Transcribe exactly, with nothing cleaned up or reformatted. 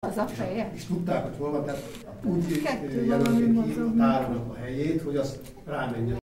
Az a feje? És tudták, hogy hol van, tehát úgy jelölték ki a tárolnak a helyét, hogy azt rámenjen.